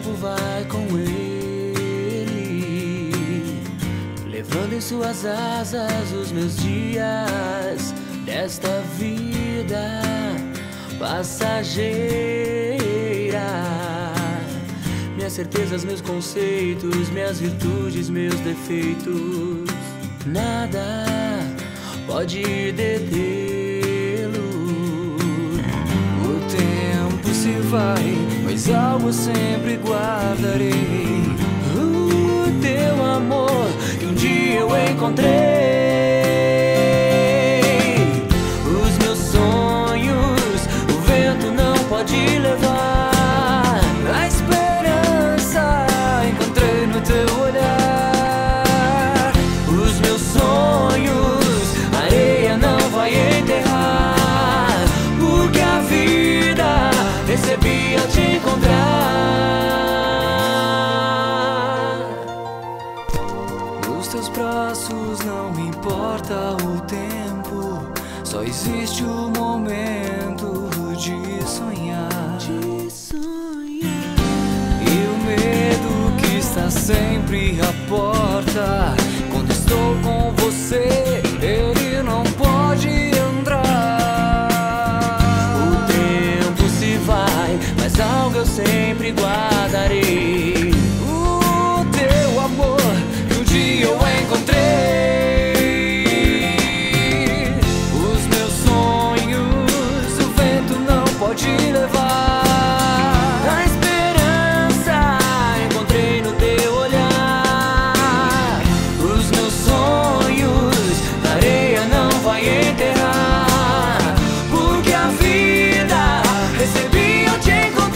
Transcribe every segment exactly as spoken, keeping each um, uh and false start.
tempo vai com ele, levando em suas asas os meus dias desta vida passageira. Minhas certezas, meus conceitos, minhas virtudes, meus defeitos, nada pode detê-lo. O tempo se vai, mas algo sempre guardarei. O teu amor que um dia eu encontrei. Os meus sonhos o vento não pode levar. A esperança encontrei no teu olhar. Os meus sonhos a areia não vai enterrar, porque a vida recebi ao te encontrar. Nos teus braços não importa o tempo, só existe o momento de sonhar, de sonhar. E o medo que está sempre à porta, quando estou com você, ele não pode entrar. O tempo se vai, mas algo eu sempre guardarei. O teu amor que um dia eu encontrei. Os meus sonhos o vento não pode levar. A esperança encontrei no teu olhar. Os meus sonhos a areia não vai enterrar, porque a vida recebi ao te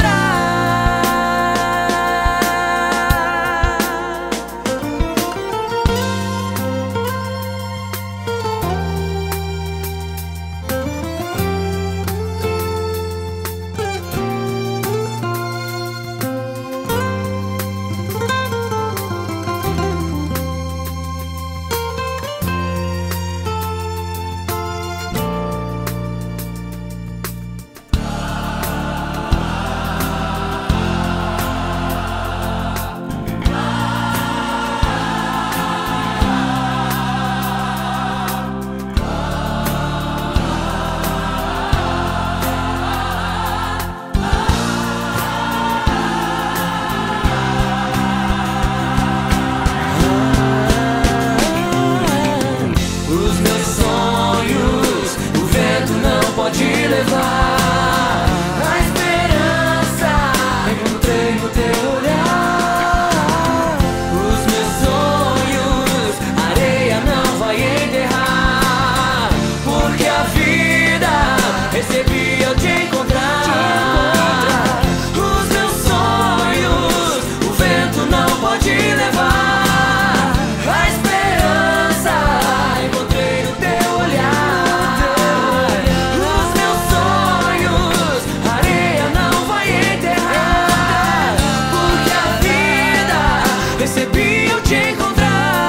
levar. A esperança encontrei no teu olhar. Os meus sonhos a areia não vai enterrar, porque a vida recebi ao te encontrar. Os meus sonhos o vento não pode levar. A esperança encontrei no teu olhar. Os meus sonhos a areia não vai enterrar, porque a vida recebi ao te encontrar.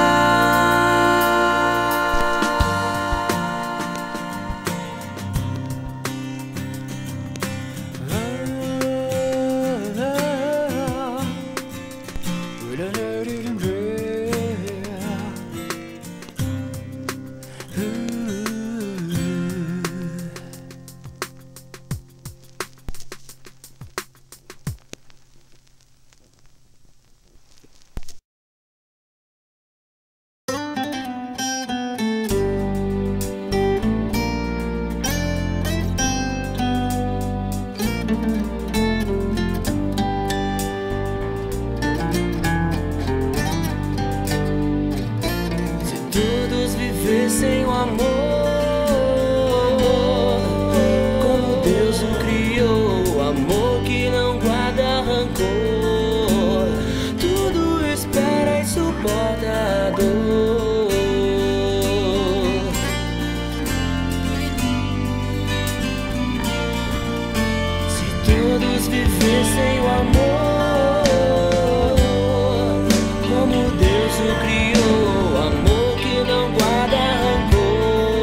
Sem o amor, como Deus o criou, amor que não guarda rancor, tudo espera e suporta a dor. Se todos vivessem o amor, como Deus o criou, amor que não guarda rancor,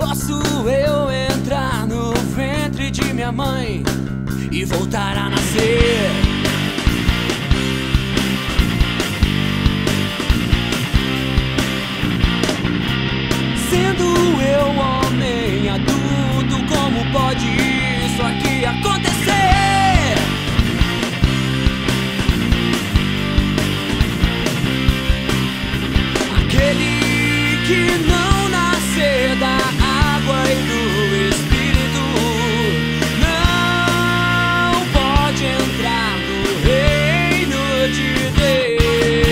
Posso eu entrar no ventre de minha mãe e voltar a nascer? Sendo eu homem adulto, como pode isso aqui acontecer? Aquele que não nascer da água e do Espírito não pode entrar no reino de Deus.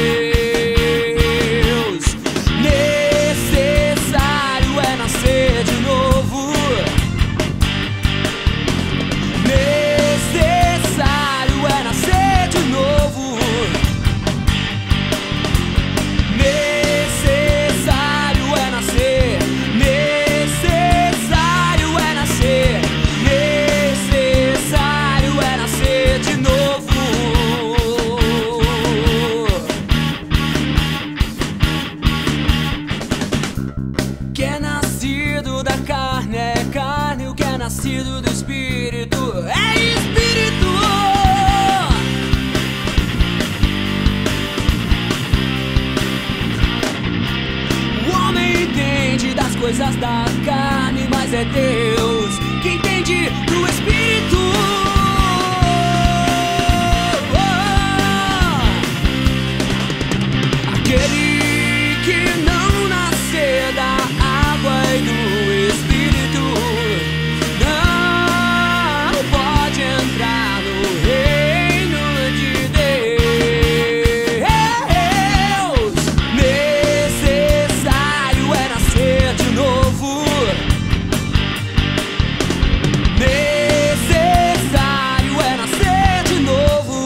Necessário é nascer de novo. Necessário é nascer de novo. Necessário é nascer. Necessário é nascer. Necessário é nascer de novo. Que é nascido da carne é carne, o que é nascido do Espírito é Espírito. O homem entende das coisas da carne, mas é Deus que entende do Espírito. Aquele que não nascer da água e do Espírito não pode entrar no reino de Deus. Necessário é nascer de novo. Necessário é nascer de novo.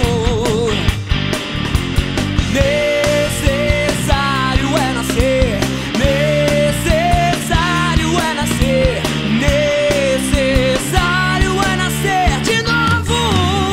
Necessário é nascer. Necessário é nascer. Necessário é nascer de novo.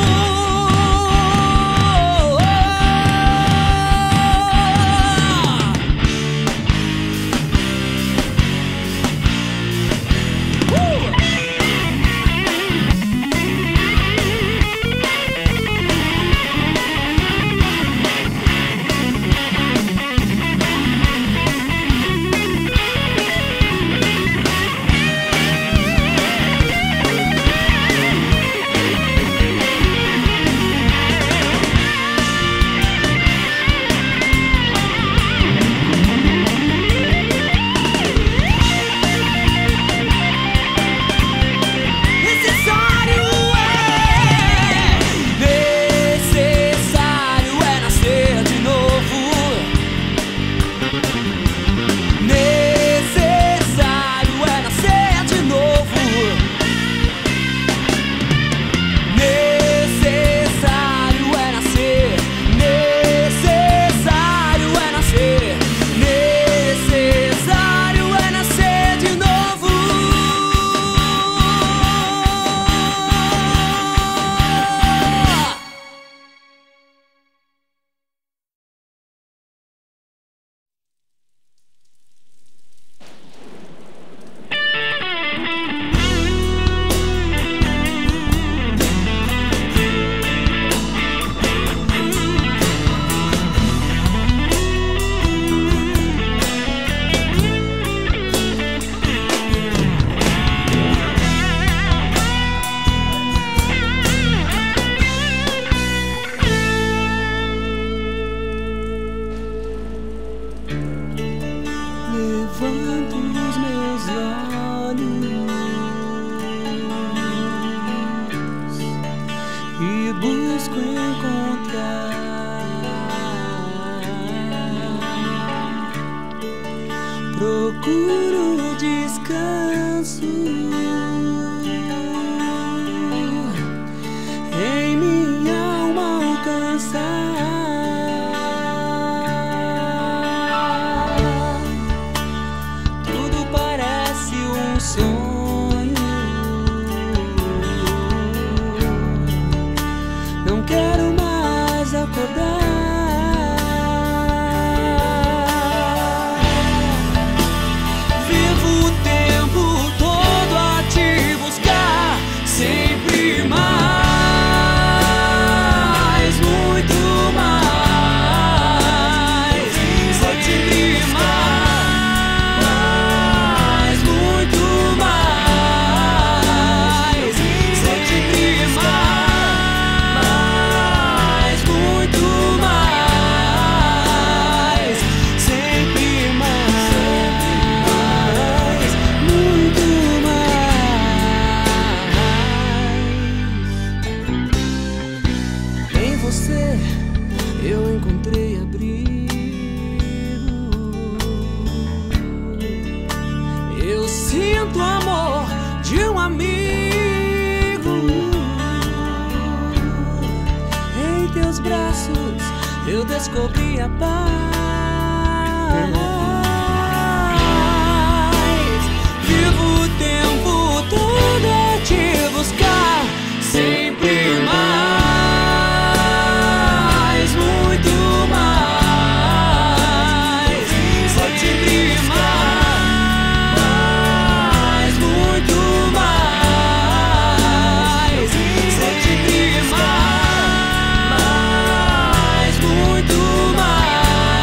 Levanto os meus olhos e busco encontrar, procuro descanso em minha alma alcançar. Não quero mais acordar. Vivo o tempo tanto amor de um amigo. Em teus braços eu descobri a paz. Vivo o tempo todo a te buscar, sempre mais, muito mais. Só te mais, muito mais. Só te mais, muito mais.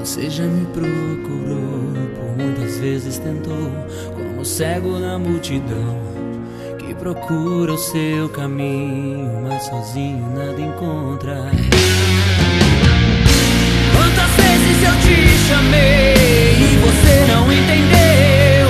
Você já me procurou, por muitas vezes tentou, como cego na multidão que procura o seu caminho, mas sozinho nada encontra. Quantas vezes eu te chamei e você não entendeu?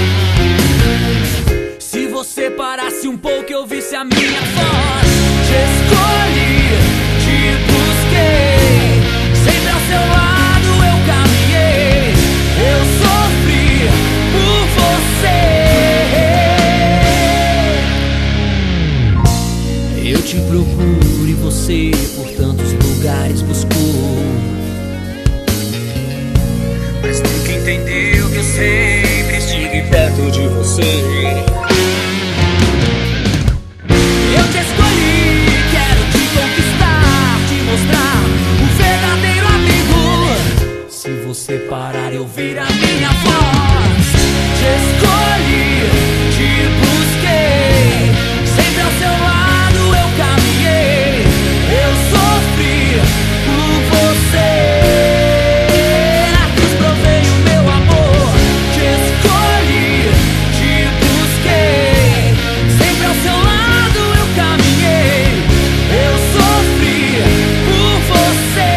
Se você parasse um pouco e ouvisse a minha voz, te escolhi, te busquei, sempre ao seu lado eu caminhei, eu sofri por você. Eu te procuro e você por tantos lugares buscou, mas nunca entendeu que eu sempre estive perto de você. Eu te escolhi, quero te conquistar, te mostrar o verdadeiro amigo. Se você parar e ouvir a minha voz, te escolhi, te busquei, sempre ao seu lado eu caminhei, eu sofri por você. Na cruz provei o meu amor, te escolhi, te busquei, sempre ao seu lado eu caminhei, eu sofri por você.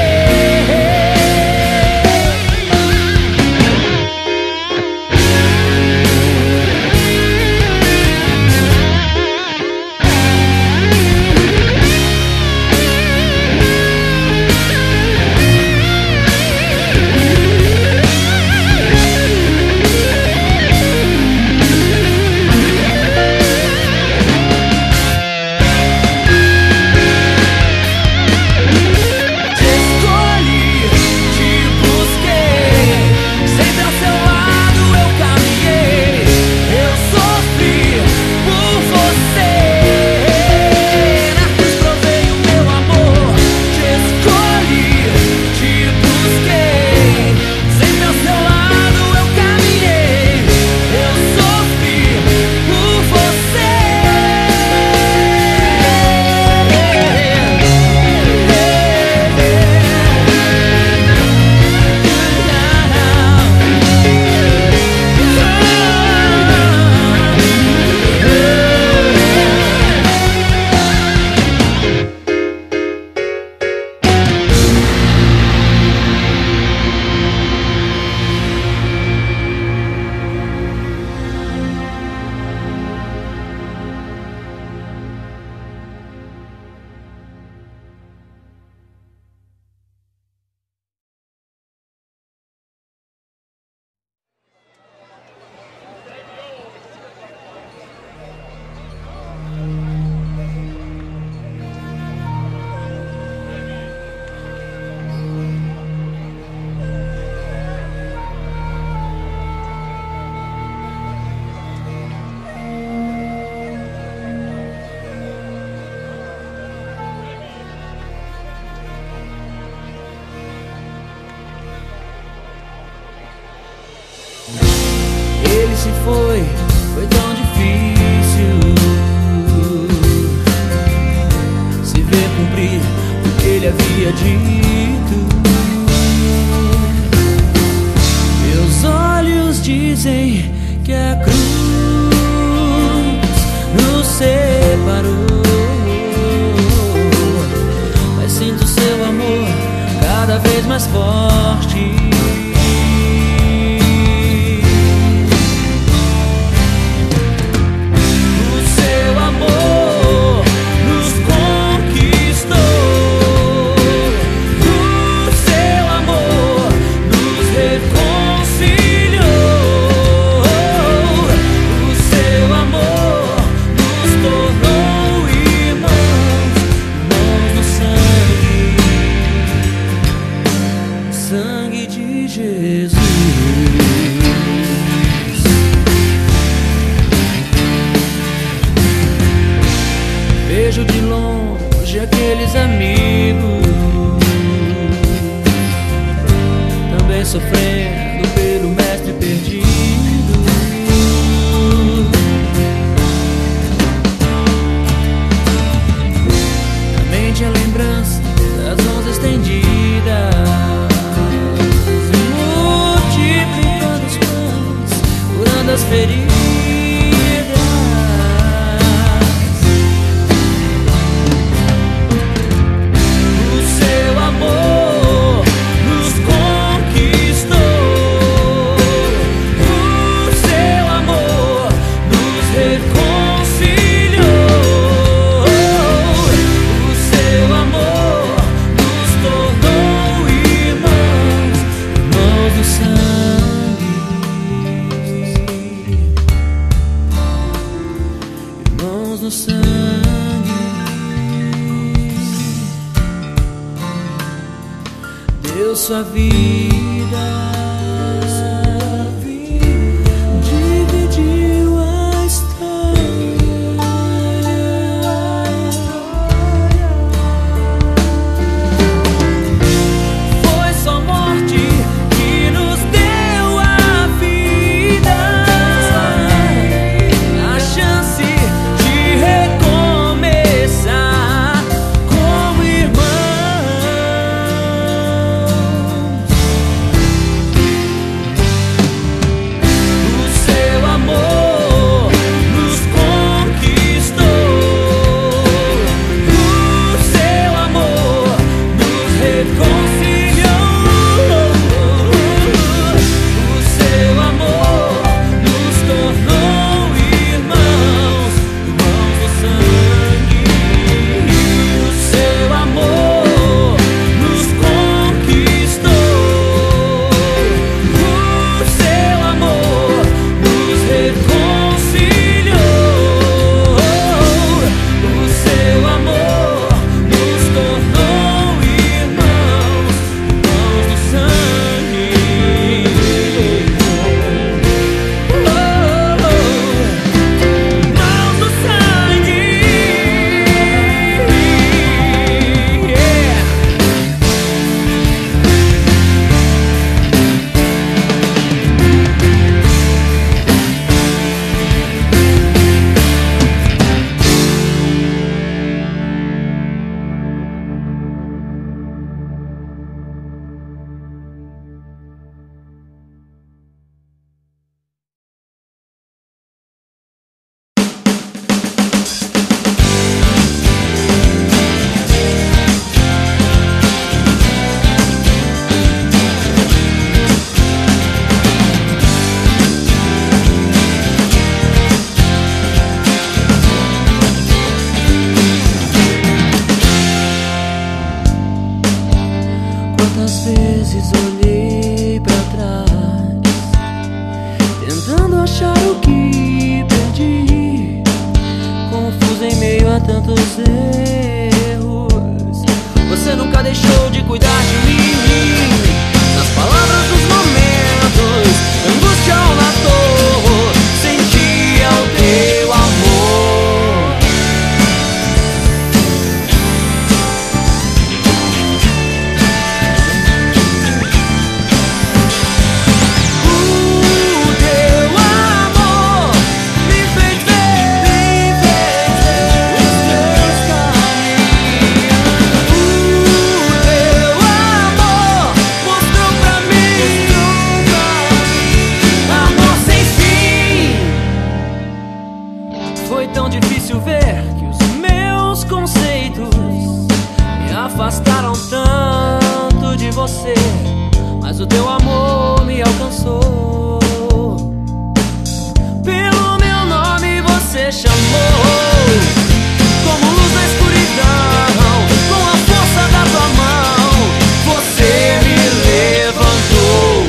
Ele se foi, foi tão difícil se ver cumprir o que ele havia dito. Meus olhos dizem que a cruz nos separou, mas sinto seu amor cada vez mais forte. Sangue de mãos no sangue. Deu sua vida, dividiu a história. Foi só morte que nos deu a vida, a chance de recomeçar como irmãos. O seu amor nos conquistou, o seu amor nos reconciliou, o seu amor nos tornou irmãos, irmãos do sangue. O seu amor nos conquistou, o seu amor nos reconciliou, o seu amor nos tornou irmãos, irmãos do sangue. Irmãos do sangue. Quantas vezes olhei pra trás, tentando achar o que perdi, confuso em meio a tantos erros. Você nunca deixou de cuidar de mim, nas palavras dos momentos, na angústia ou na dor, sentia o teu amor. Foi tão difícil ver que os meus conceitos me afastaram tanto de você, mas o teu amor me alcançou. Pelo meu nome você chamou, como luz na escuridão, com a força da tua mão, você me levantou.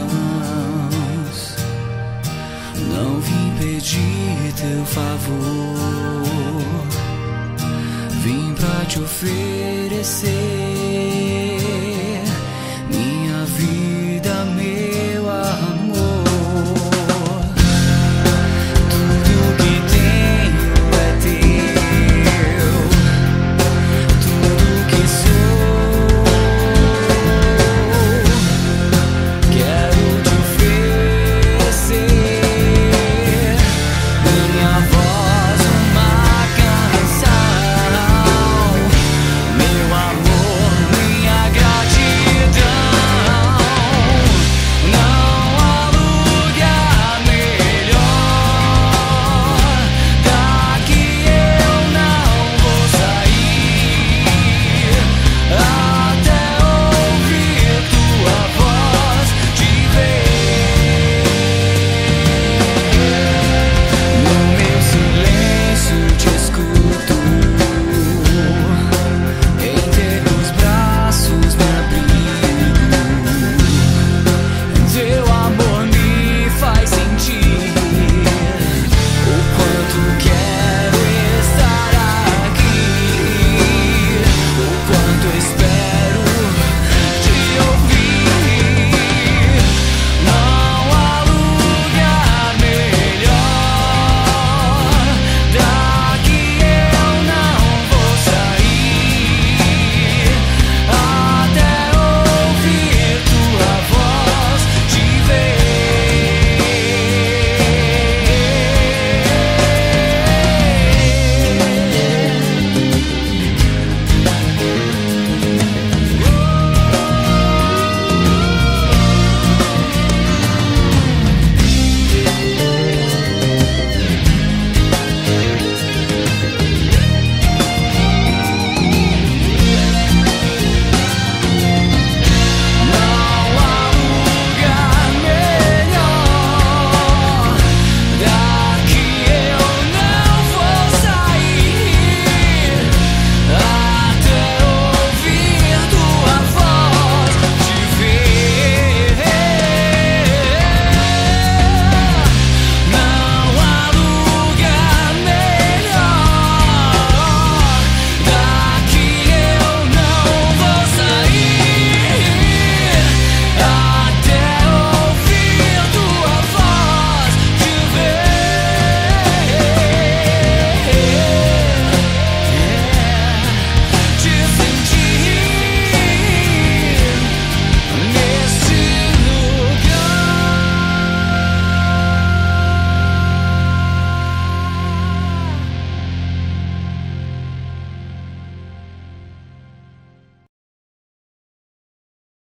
mãos. Não vim pedir teu favor, vim pra te oferecer